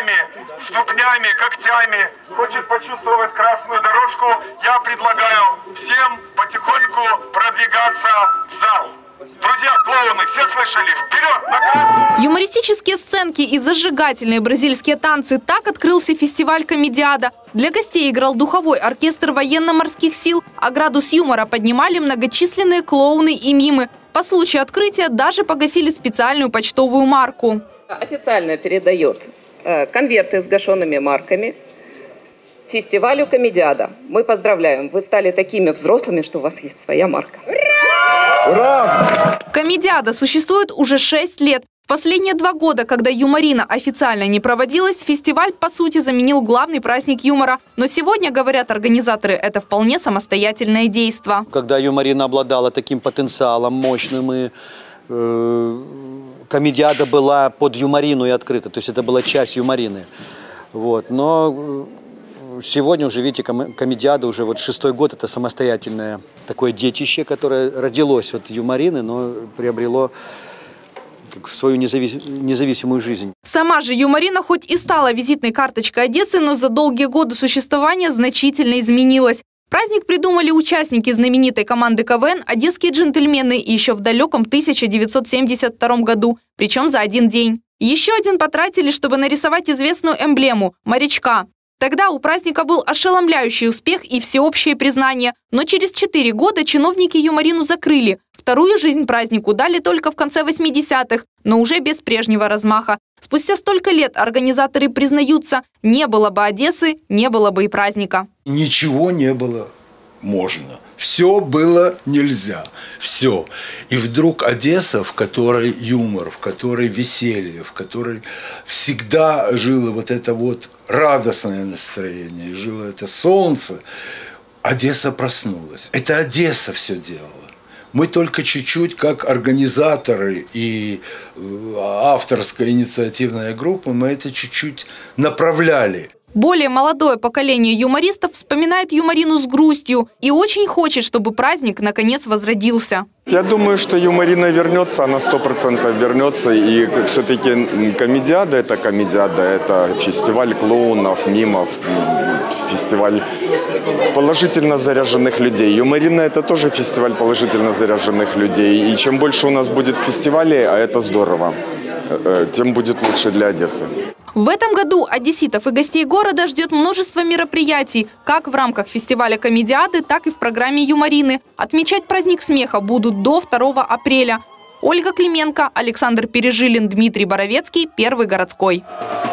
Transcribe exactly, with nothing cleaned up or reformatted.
ногами, ступнями, когтями, хочет почувствовать красную дорожку, я предлагаю всем потихоньку продвигаться в зал. Друзья, клоуны, все слышали? Вперед! На... Юмористические сценки и зажигательные бразильские танцы – так открылся фестиваль «Комедиада». Для гостей играл духовой оркестр военно-морских сил, а градус юмора поднимали многочисленные клоуны и мимы. По случаю открытия даже погасили специальную почтовую марку. Официально передает э, конверты с гашенными марками фестивалю «Комедиада». Мы поздравляем, вы стали такими взрослыми, что у вас есть своя марка. Ура! «Комедиада» существует уже шесть лет. В последние два года, когда юморина официально не проводилась, фестиваль, по сути, заменил главный праздник юмора. Но сегодня, говорят организаторы, это вполне самостоятельное действо. Когда юморина обладала таким потенциалом мощным, и э, «Комедиада» была под юморину и открыта, то есть это была часть юморины. Вот. Но сегодня уже, видите, «Комедиада» уже вот шестой год, это самостоятельное такое детище, которое родилось от юморины, но приобрело свою независ... независимую жизнь. Сама же юморина хоть и стала визитной карточкой Одессы, но за долгие годы существования значительно изменилась. Праздник придумали участники знаменитой команды КВН «Одесские джентльмены» еще в далеком тысяча девятьсот семьдесят втором году, причем за один день. Еще один потратили, чтобы нарисовать известную эмблему – морячка. Тогда у праздника был ошеломляющий успех и всеобщее признание. Но через четыре года чиновники юморину закрыли. Вторую жизнь празднику дали только в конце восьмидесятых, но уже без прежнего размаха. Спустя столько лет организаторы признаются, не было бы Одессы, не было бы и праздника. Ничего не было можно. Все было нельзя. Все. И вдруг Одесса, в которой юмор, в которой веселье, в которой всегда жило вот это вот радостное настроение, жило это солнце, Одесса проснулась. Это Одесса все делала. Мы только чуть-чуть, как организаторы и авторская инициативная группа, мы это чуть-чуть направляли. Более молодое поколение юмористов вспоминает юморину с грустью и очень хочет, чтобы праздник наконец возродился. Я думаю, что юморина вернется, она сто процентов вернется. И все-таки «Комедиада» – это «Комедиада», это фестиваль клоунов, мимов, фестиваль положительно заряженных людей. Юморина – это тоже фестиваль положительно заряженных людей. И чем больше у нас будет фестивалей, а это здорово, тем будет лучше для Одессы. В этом году одесситов и гостей города ждет множество мероприятий, как в рамках фестиваля «Комедиады», так и в программе юморины. Отмечать праздник смеха будут до второго апреля. Ольга Клименко, Александр Пережилин, Дмитрий Боровецкий, Первый городской.